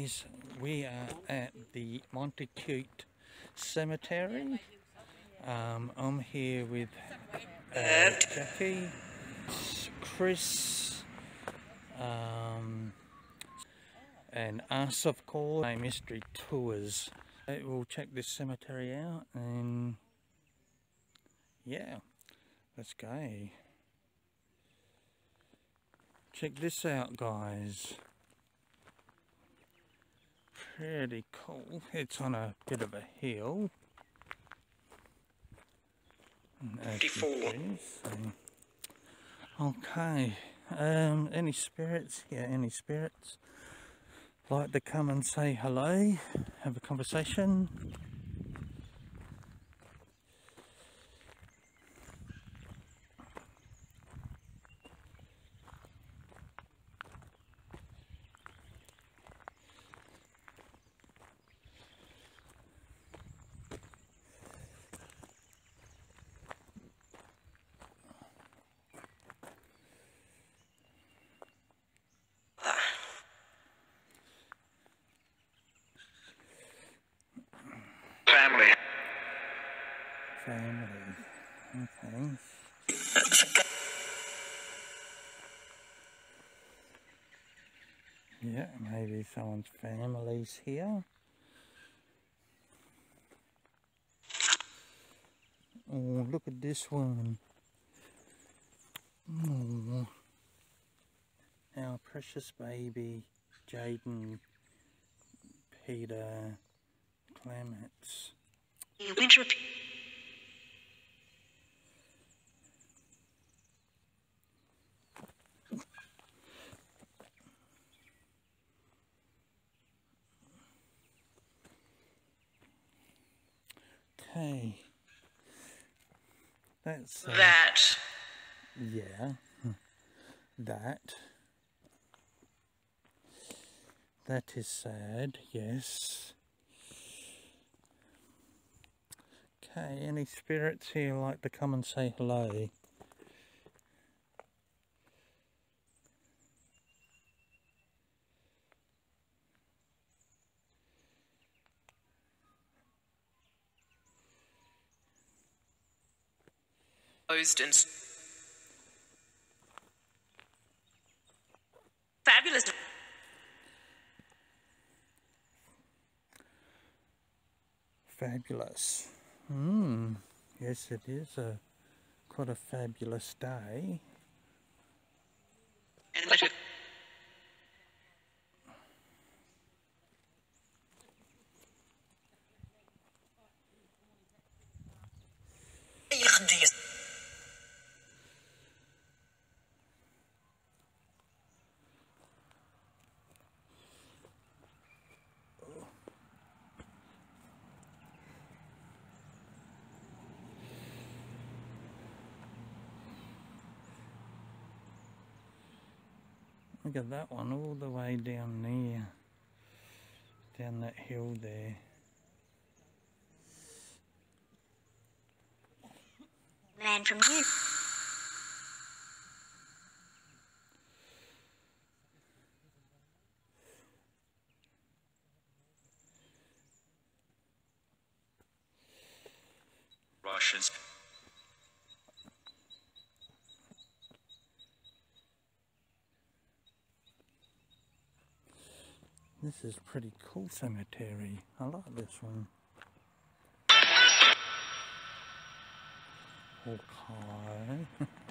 guys, we are at the Montacute Cemetery. I'm here with Jackie, Chris, and us, of course, Mystery Tours. We'll check this cemetery out, and yeah, let's go. Check this out, guys. Pretty cool. It's on a bit of a hill. 54. Okay. Any spirits here? Any spirits like to come and say hello? Have a conversation? Family. Okay. Yeah, maybe someone's family's here. Oh, look at this one. Oh, our precious baby, Jaden Peter Clements. Okay, that's that. Yeah, that is sad. Yes. Okay, any spirits here like to come and say hello? Closed and fabulous. Fabulous. Yes, it is quite a fabulous day. And Look at that one all the way down there, down that hill there. man from you. Russians. This is a pretty cool cemetery. I like this one. Okay.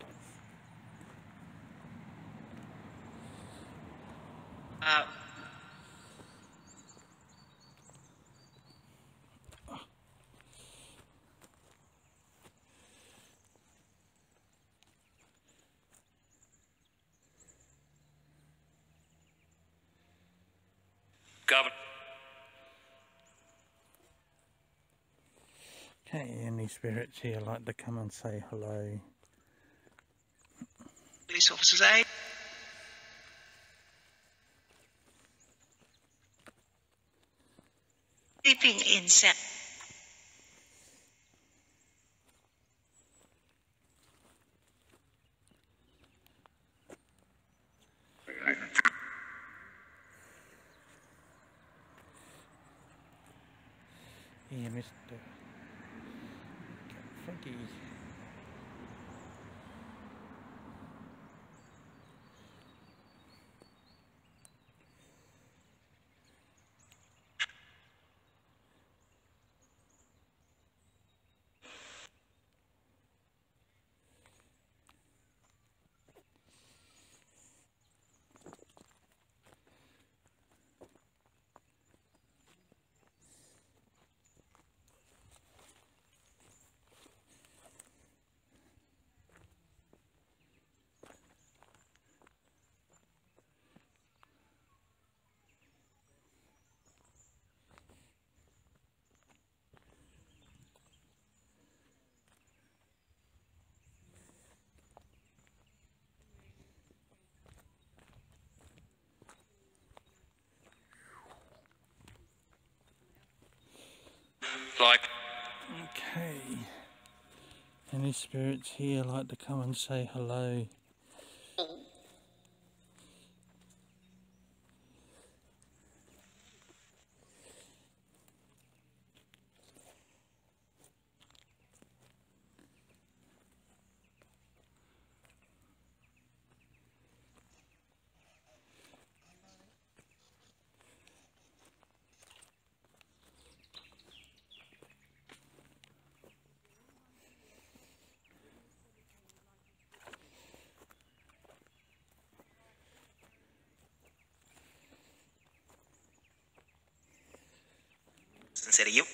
Okay, any spirits here like to come and say hello? Police officers, eh? Sleeping in set. Here, Mr. Frankie. Like. Okay. Any spirits here like to come and say hello? Instead of you.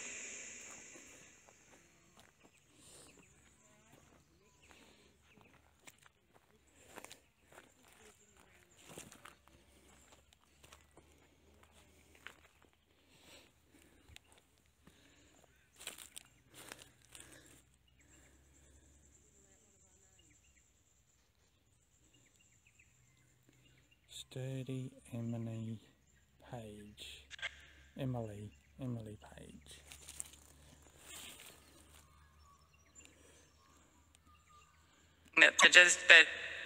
Sturdy Emily Page. Emily Page. Just that.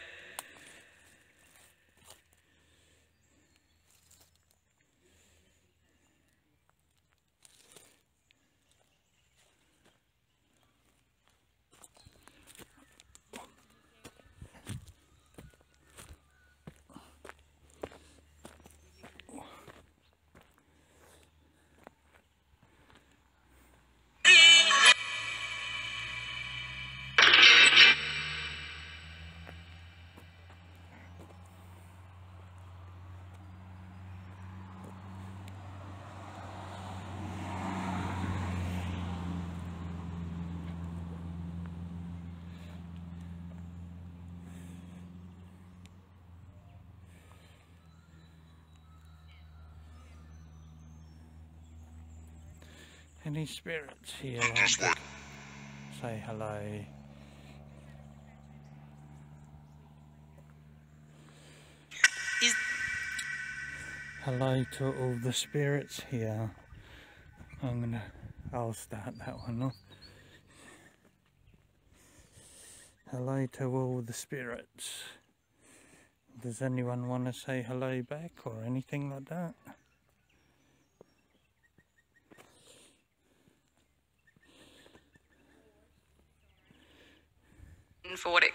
Any spirits here like to say hello? Hello to all the spirits here. I'll start that one off. Hello to all the spirits. Does anyone want to say hello back or anything like that? For what it.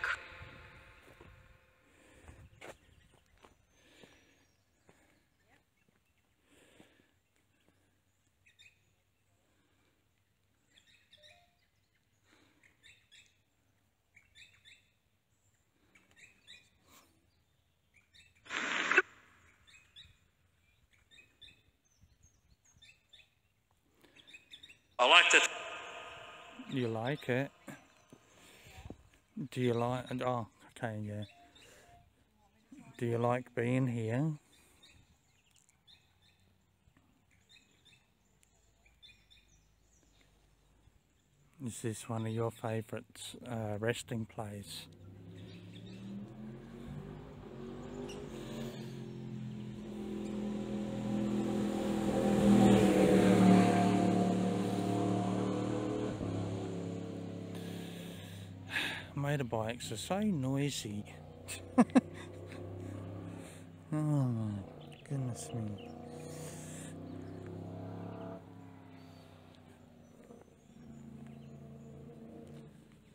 I liked it. You like it? Do you like? Oh, okay, yeah. Do you like being here? Is this one of your favourite resting place? Motorbikes are so noisy. Oh, goodness me.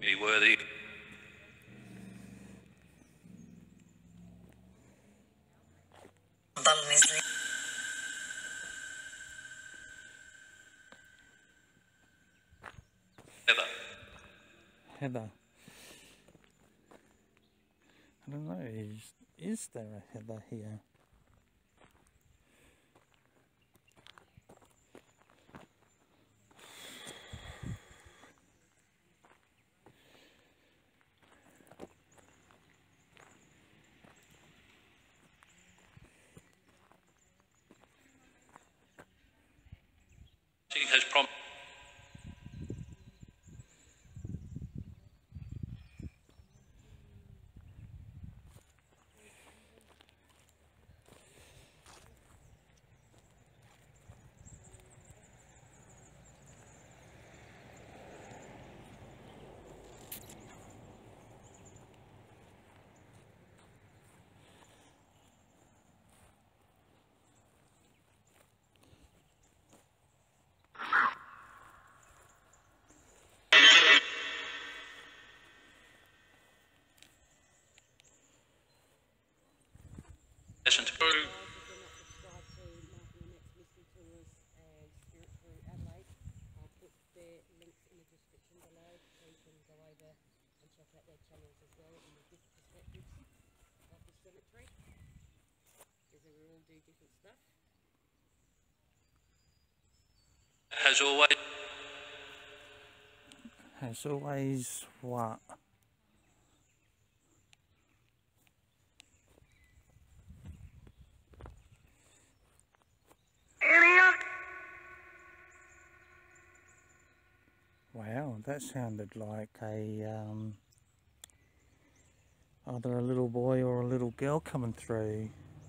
be worthy. Heather. Heather. I don't know, is there a heather here? She has promised. Listen to has always. Has always what? Wow, that sounded like either a little boy or a little girl coming through.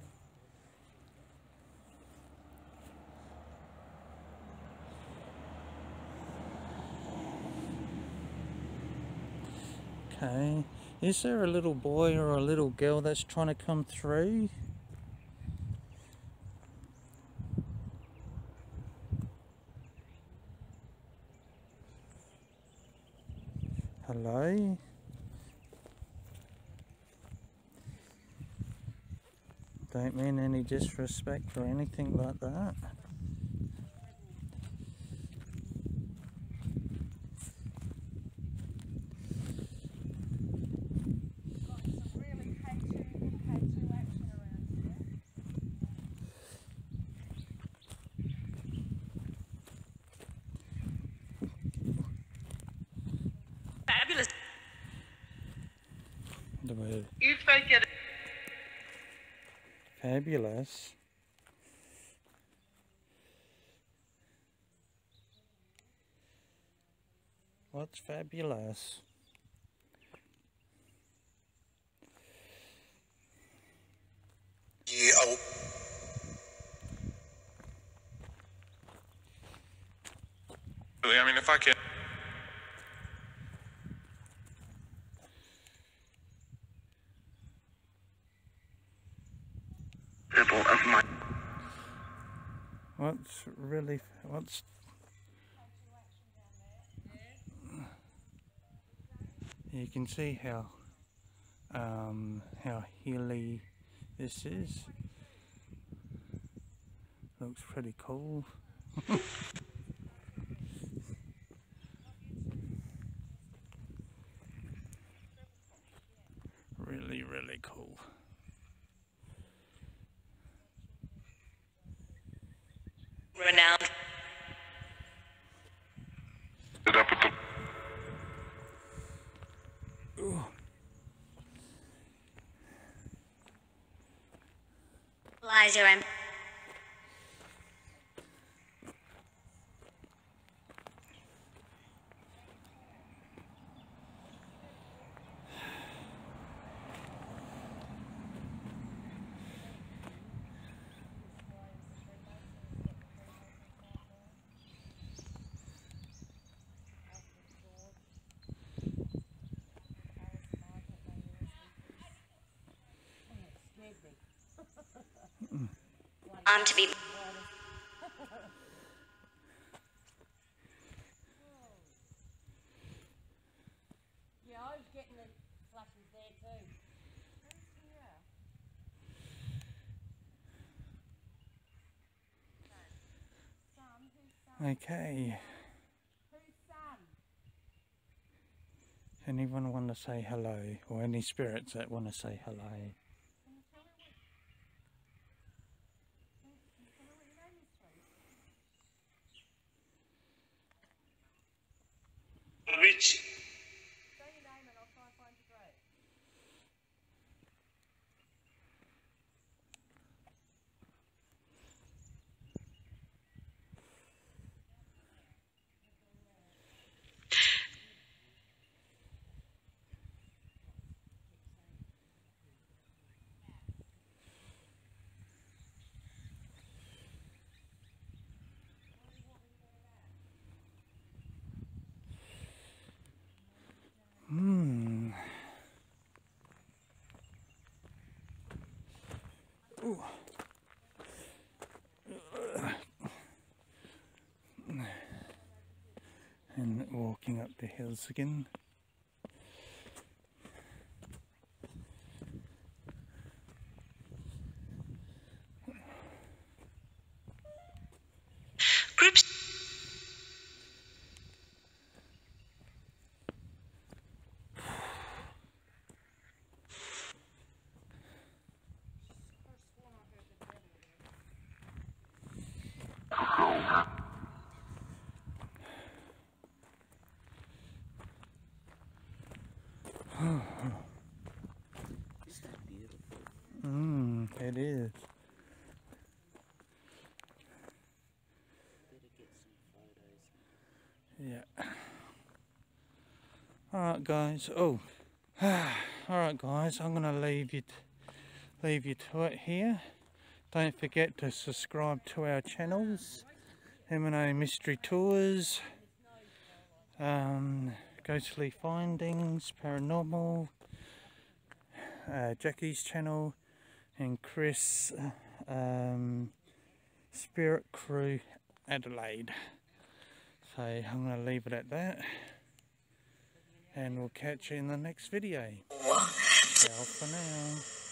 Okay, is there a little boy or a little girl that's trying to come through? Hello? Don't mean any disrespect or anything like that. Fabulous. The word You fake it. fabulous. What's fabulous? Yeah. I mean, if I can. Of my. What's you can see how hilly this is. Looks pretty cool. Really cool. Renowned. Ooh. Lies your to be getting the flashes there too. Okay. Anyone want to say hello, or any spirits that want to say hello? Rich. Say your name and I'll try and find your grave. Ooh. And walking up the hills again. Groups. It is. Yeah. Alright guys, alright guys, I'm gonna leave you to it here. Don't forget to subscribe to our channels, M&A Mystery Tours, Ghostly Findings, Paranormal, Jackie's channel, and Chris Spirit Crew Adelaide. So I'm going to leave it at that, and we'll catch you in the next video. Ciao for now.